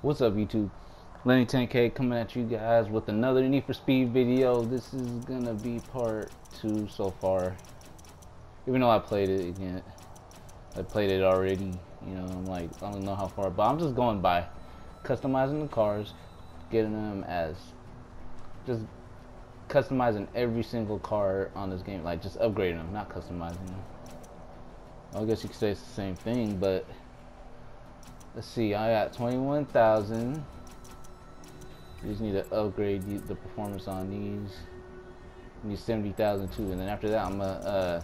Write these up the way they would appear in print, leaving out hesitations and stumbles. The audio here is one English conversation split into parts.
What's up, YouTube? Lenny 10K coming at you guys with another Need for Speed video. This is gonna be part 2 so far. Even though I played it again, I played it already. You know, I'm like, I don't know how far, but I'm just going by customizing the cars, getting them as just customizing every single car on this game, like just upgrading them, not customizing them. I guess you could say it's the same thing, but let's see. I got 21,000. You just need to upgrade the performance on these. You need 70,000 too, and then after that, I'm gonna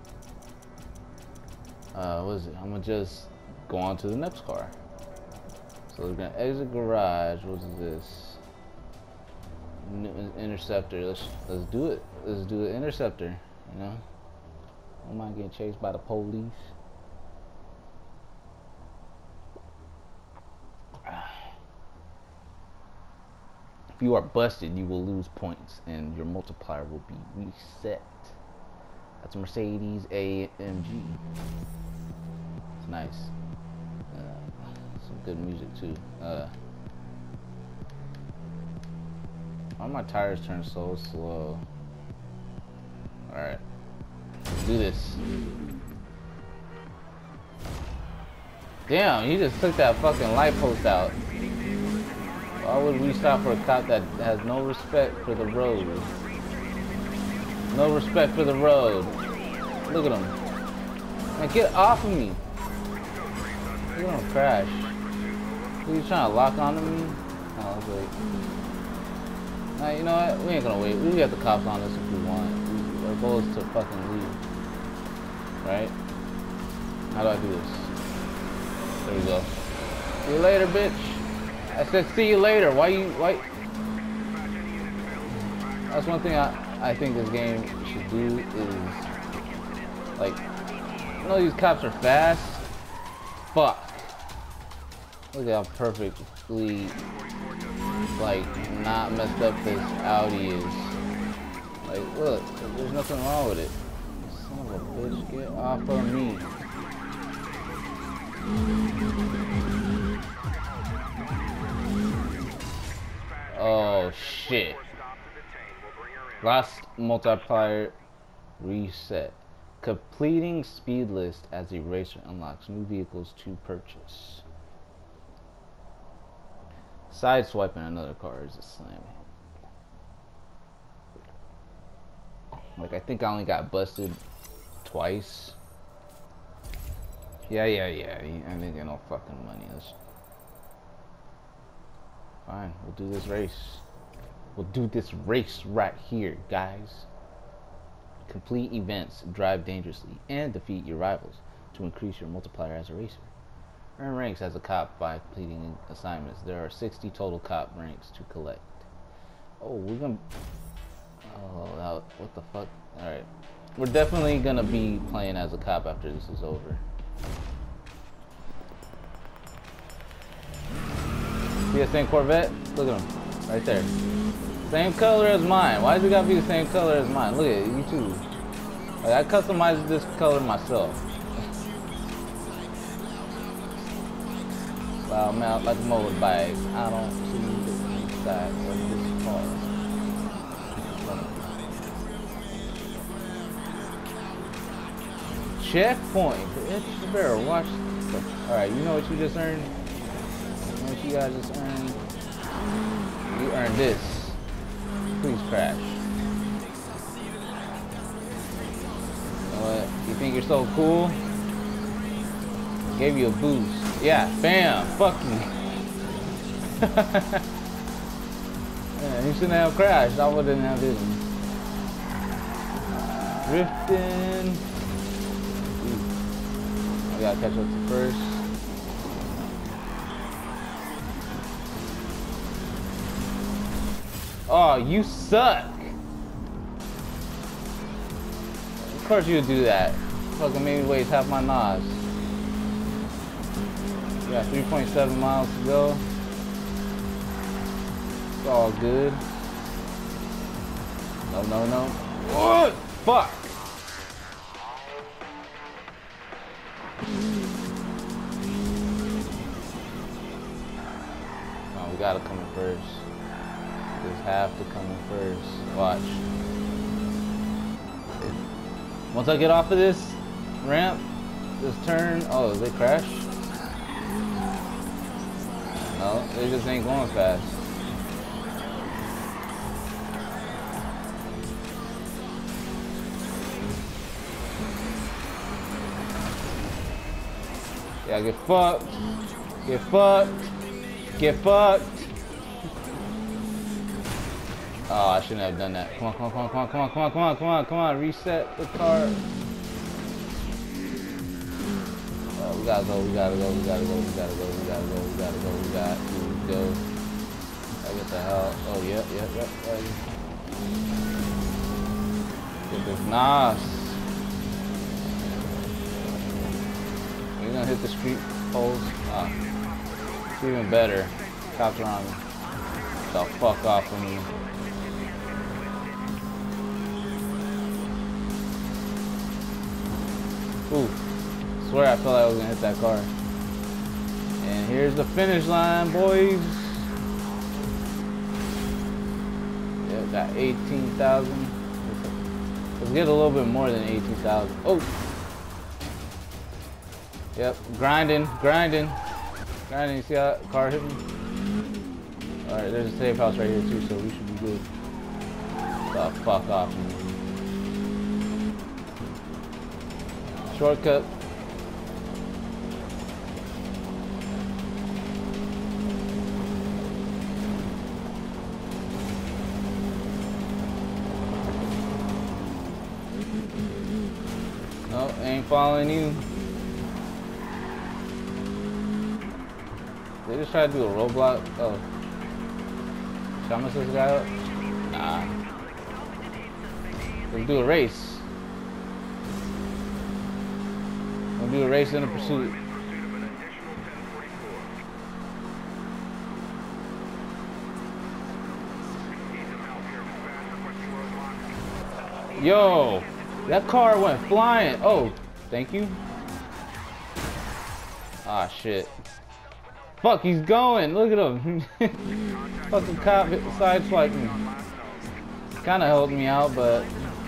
what is it? I'm gonna just go on to the next car. So we're gonna exit garage. What is this? Interceptor. Let's do it. Let's do an interceptor. You know, I don't mind getting chased by the police. If you are busted, you will lose points and your multiplier will be reset. That's a Mercedes AMG. It's nice. Some good music too. Why my tires turn so slow? Alright. Let's do this. Damn, he just took that fucking light post out. Why would we stop for a cop that has no respect for the road? No respect for the road. Look at him. Man, get off of me. You're gonna crash. Are you trying to lock onto me? Oh, wait. Nah, you know what? We ain't gonna wait. We got the cops on us if we want. Our goal is to fucking leave. Right? How do I do this? There we go. See you later, bitch. I said see you later. Why? That's one thing I think this game should do is, like, you know these cops are fast? Fuck. Look at how perfectly, like, not messed up this Audi is. Like, look, there's nothing wrong with it. Son of a bitch, get off of me. Oh shit. Last multiplier reset. Completing speed list as a racer unlocks new vehicles to purchase. Sideswiping another car is a slam. Like, I think I only got busted twice. Yeah. I didn't get no fucking money. Fine, we'll do this race. We'll do this race right here, guys. Complete events, drive dangerously, and defeat your rivals to increase your multiplier as a racer. Earn ranks as a cop by completing assignments. There are 60 total cop ranks to collect. Oh, we're gonna... Oh, what the fuck? Alright. We're definitely gonna be playing as a cop after this is over. See that same Corvette? Look at him. Right there. Same color as mine. Why does it gotta be the same color as mine? Look at it, you too. Like, I customized this color myself. Wow, I'm out like a motorbike. I don't see the inside of this car. Checkpoint, bitch. You better watch. Alright, you know what you just earned? What you guys just earned? You earned this. Please crash. You know what? You think you're so cool? Gave you a boost. Yeah, bam! Fuck you. Yeah, you shouldn't have crashed. I wouldn't have did him. Drifting. I gotta catch up to first. Oh, you suck! Of course you would do that. Fucking made me waste half my NOS. We got 3.7 miles to go. It's all good. No. What? Fuck! gotta come in first. Just have to come in first. Watch. Once I get off of this ramp, this turn, oh, they crash? No, they just ain't going fast. Yeah, get fucked. Get fucked. Get fucked. Oh, I shouldn't have done that. Come on, come on, come on, come on, come on, come on, come on, come on, come on. Reset the car. Oh, we gotta go, we gotta go, we gotta go, we gotta go, we gotta go, we gotta go, we got to go. I get the hell. Oh, yep, yep, yep. Get this NOS. We're gonna hit the street poles. It's even better. Cops are on me. The fuck off of me. Ooh. Swear I felt like I was gonna hit that car. And here's the finish line, boys. Yeah, got 18,000. Let's get a little bit more than 18,000. Oh. Yep, grinding, grinding, grinding. You see how that car hit me? Alright, there's a safe house right here too, so we should be good. The fuck off me. Shortcut. No, ain't following you. They just try to do a roadblock. Oh. Should I mess this guy up? Nah. Let's do a race. We'll do a race in a pursuit. Yo! That car went flying. Oh, thank you. Ah, shit. Fuck, he's going. Look at him. Fucking cop sideswiped me. Kinda helped me out, but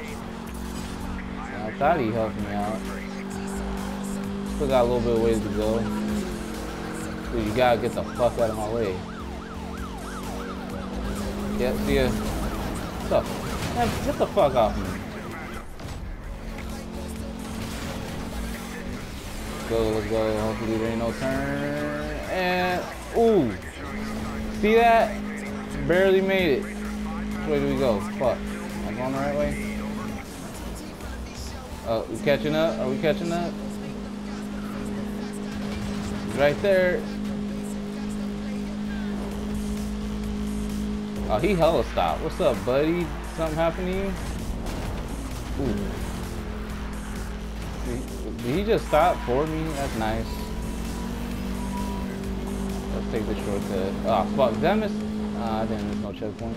I thought he helped me out. Still got a little bit of ways to go. Dude, you gotta get the fuck out of my way. Yep, see ya. What's up? Man, get the fuck off me. Let's go. Hopefully there ain't no turn. And ooh, see that? Barely made it. Which way do we go? Fuck. Am I going the right way? Oh, we catching up? Are we catching up? He's right there. Oh, he hella stopped. What's up, buddy? Something happened to you? Ooh. Did he just stop for me? That's nice. Let's take the shortcut. Oh, fuck. Did I miss? I didn't miss no checkpoint.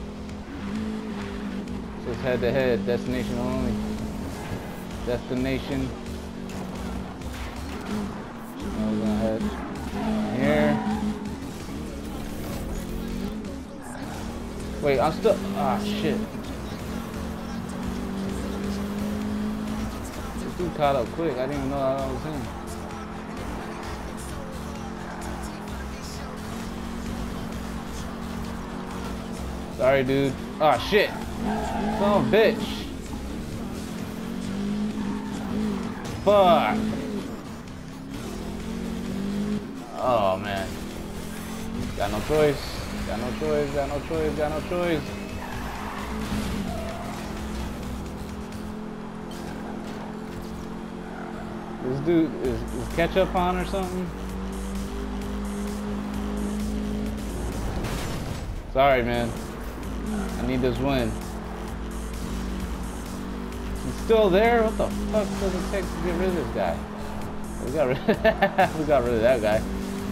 Just head to head. Destination only. Destination. We're gonna head here. Wait, I'm still. Ah, shit. Dude caught up quick. I didn't even know I was him. Sorry, dude. Oh shit. Son of a bitch. Fuck. Oh man. Got no choice. Got no choice. Got no choice. Got no choice. This dude is ketchup on or something? Sorry, man. I need this win. He's still there? What the fuck does it take to get rid of this guy? We got rid we got rid of that guy.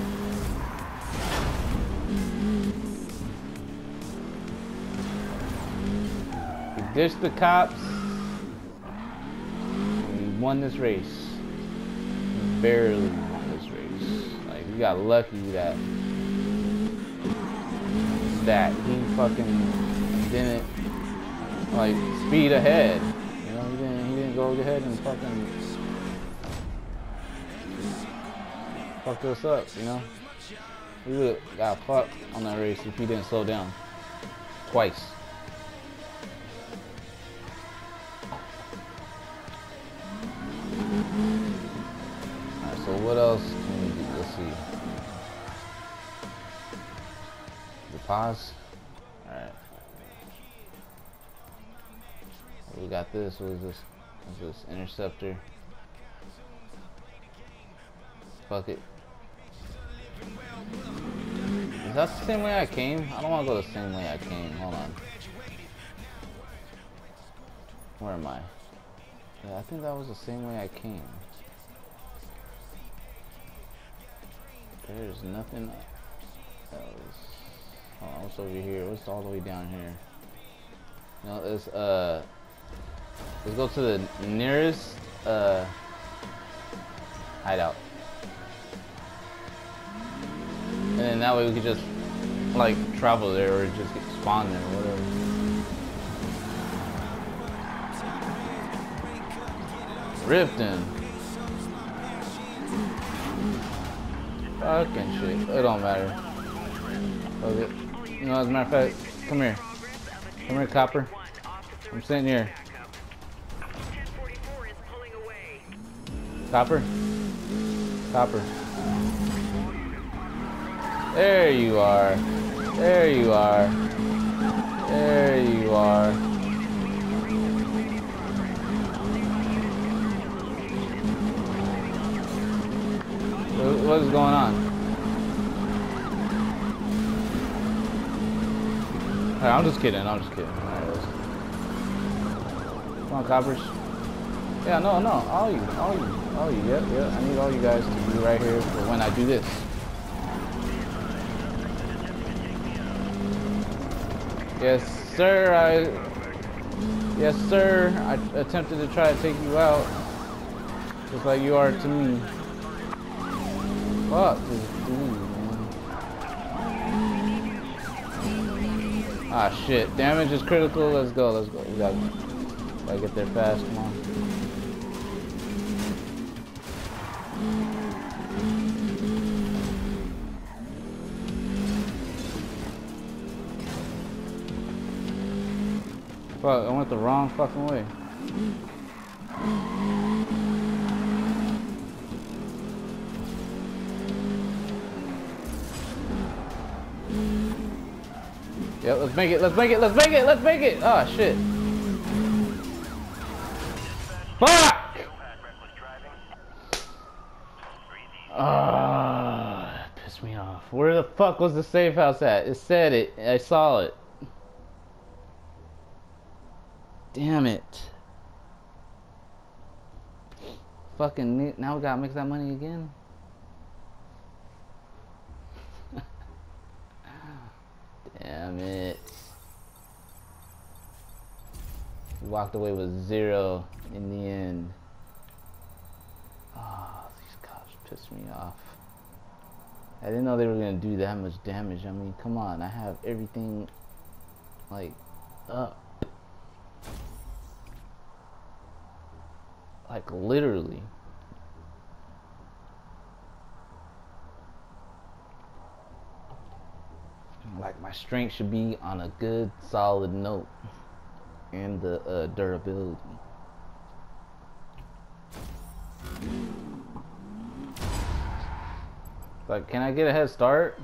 We ditched the cops. And we won this race. Barely won this race. Like, we got lucky that that he fucking didn't like speed ahead. You know, he didn't go ahead and fucking fucked us up. You know, we would have got fucked on that race if he didn't slow down twice. Alright, so what else can we do? Let's see. The pause. Alright. We got this. What is this? What's this? Interceptor. Fuck it. Is that the same way I came? I don't want to go the same way I came. Hold on. Where am I? Yeah, I think that was the same way I came. There's nothing else. Hold on, what's over here? What's all the way down here? No, let's go to the nearest hideout. And then that way we could just like travel there or just get spawned there or whatever. Riften. Fucking shit. It don't matter. Okay. You know, as a matter of fact, come here. Come here, Copper. I'm sitting here. Copper? Copper. There you are. There you are. There you are. What is going on? Alright, I'm just kidding. I'm just kidding. Alright, come on, Coppers. Yeah, no, all you. Yep. I need all you guys to be right here for when I do this. Yes, sir. I attempted to try to take you out, just like you are to me. Fuck this dude, man. Ah, shit. Damage is critical. Let's go. We gotta get there fast. Come on. Fuck, I went the wrong fucking way. Yep, let's make it! Oh shit. Fuck! Ah, that pissed me off. Where the fuck was the safe house at? It said it. I saw it. Damn it. Fucking, now we gotta make that money again? Damn it. We walked away with 0 in the end. Oh, these cops pissed me off. I didn't know they were gonna do that much damage. I mean, come on, I have everything like up. Like literally. Like my strength should be on a good solid note. And the durability. Like, can I get a head start?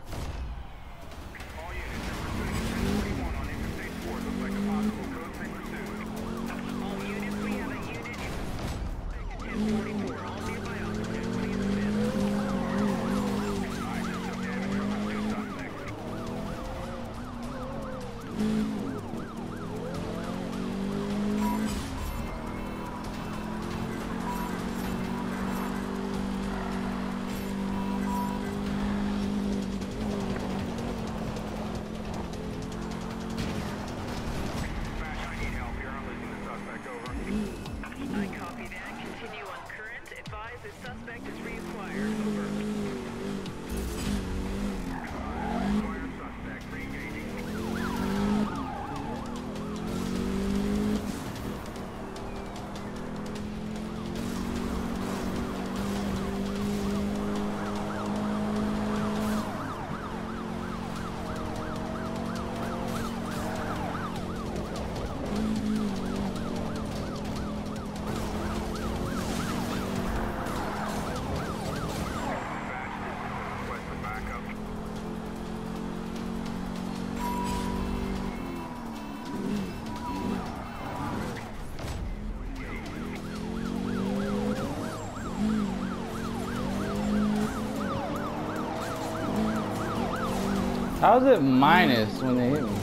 How's it minus when they hit me?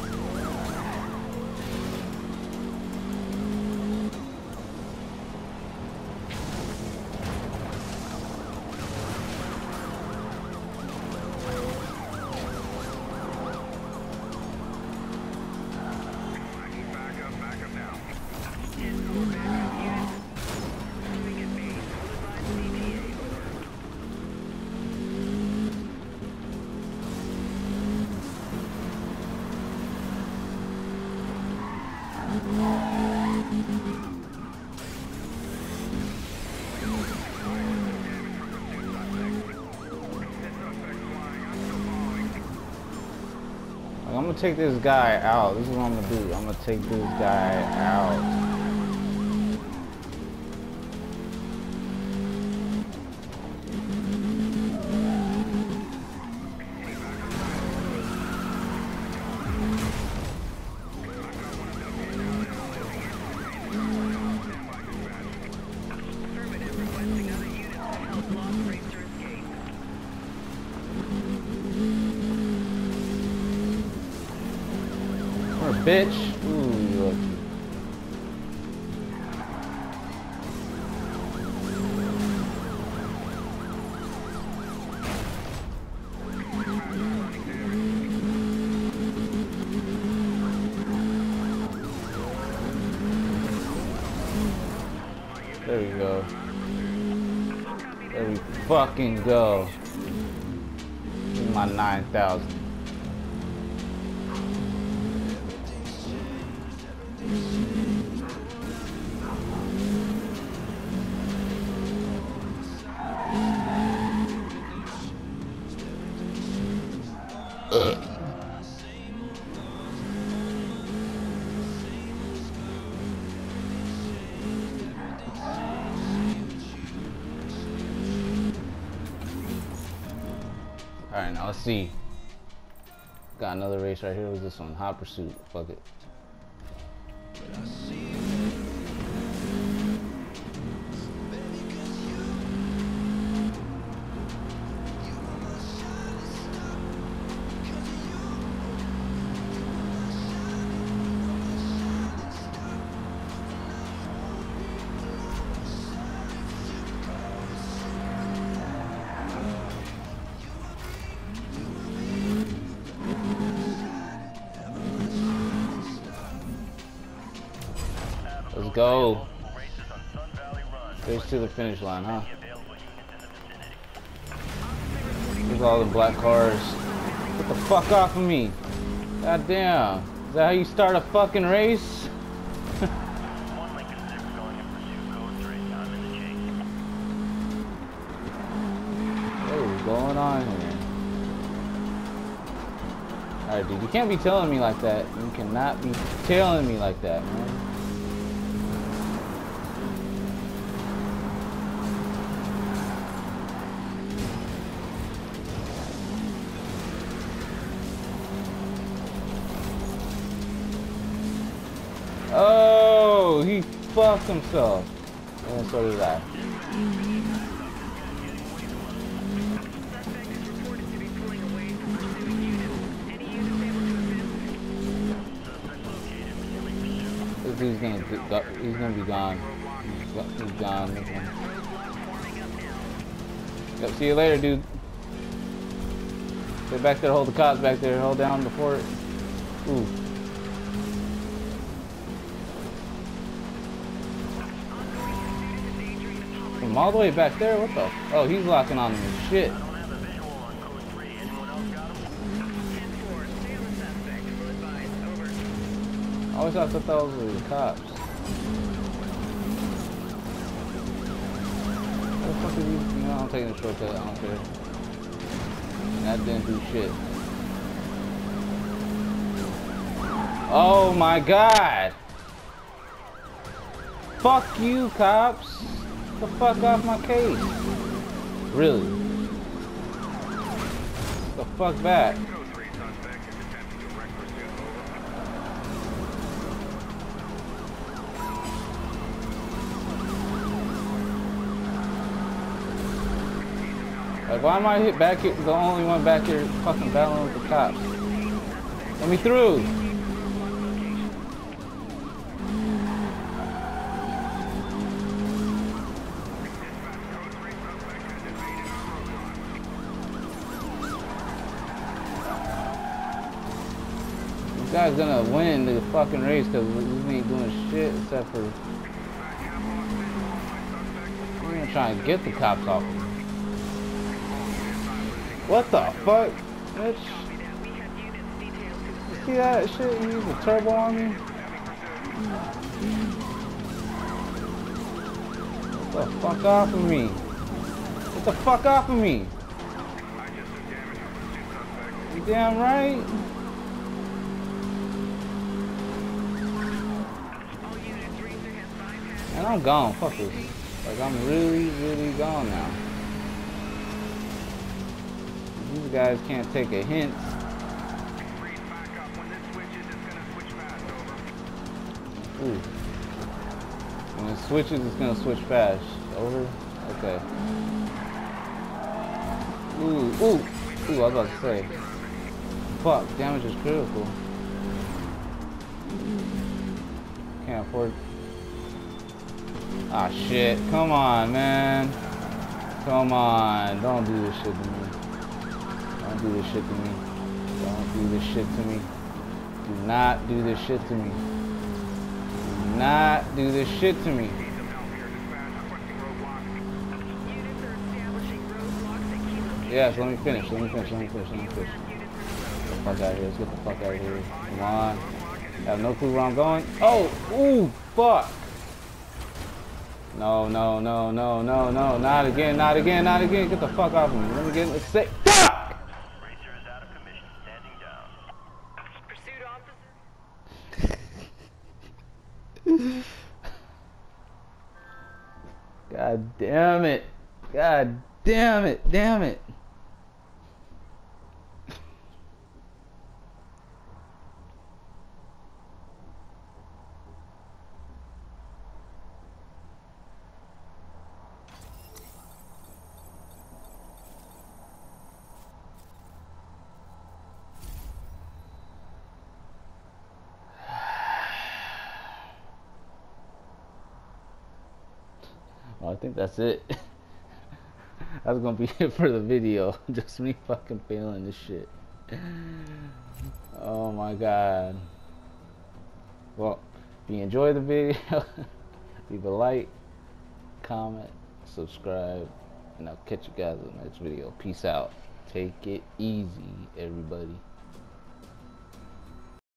I'm gonna take this guy out. This is what I'm gonna do. I'm gonna take this guy out. Bitch. Ooh, you lucky. There we go. There we fucking go. Give me my 9,000. Alright, now let's see. Got another race right here. What's this one? Hot Pursuit. Fuck it. Let's go. Race to the finish line, huh? Here's all the black cars. Get the fuck off of me. God damn. Is that how you start a fucking race? What is going on here? Alright, dude, you can't be telling me like that. You cannot be telling me like that, man. Oh, he fucked himself. And so did I. This dude's gonna be gone. He's gone. Yep, see you later, dude. Stay back there, hold the cops back there, hold down the fort. Ooh. From all the way back there? What the? Oh, he's locking on me. Shit. I always thought that was the cops. What the fuck is he? You know, I'm taking the shortcut. I don't care. And that didn't do shit. Oh my god! Fuck you, cops! Get the fuck off my case! Really? Get the fuck back! Like, why am I hit back here, the only one back here fucking battling with the cops? Let me through! This guy's gonna win the fucking race because we ain't doing shit except for... We're gonna try and get the cops off him. What the fuck? Bitch. You see that shit? You used a turbo on me? Get the fuck off of me. Get the fuck off of me. You damn right. And I'm gone. Fuck this. Like, I'm really, really gone now. These guys can't take a hint. Ooh. When it switches, it's gonna switch fast. Over? Okay. Ooh, ooh. Ooh, I was about to say. Fuck, damage is critical. Can't afford. Ah, shit. Come on, man. Come on. Don't do this shit to me. Don't do this shit to me. Don't do this shit to me. Do not do this shit to me. Do not do this shit to me. Yes, let me finish. Let me finish. Let me finish. Let me finish. Get the fuck out of here. Let's get the fuck out of here. Come on. I have no clue where I'm going. Oh, ooh, fuck. No, no, no, no, no, no. Not again, not again, not again. Get the fuck off of me. Let me get it. Say, fuck! Racer is out of commission. Standing down. Pursuit officers. God damn it. God damn it. Damn it. Well, I think that's it. That's gonna be it for the video. Just me fucking failing this shit. Oh my god. Well, if you enjoyed the video, leave a like, comment, subscribe, and I'll catch you guys in the next video. Peace out. Take it easy, everybody.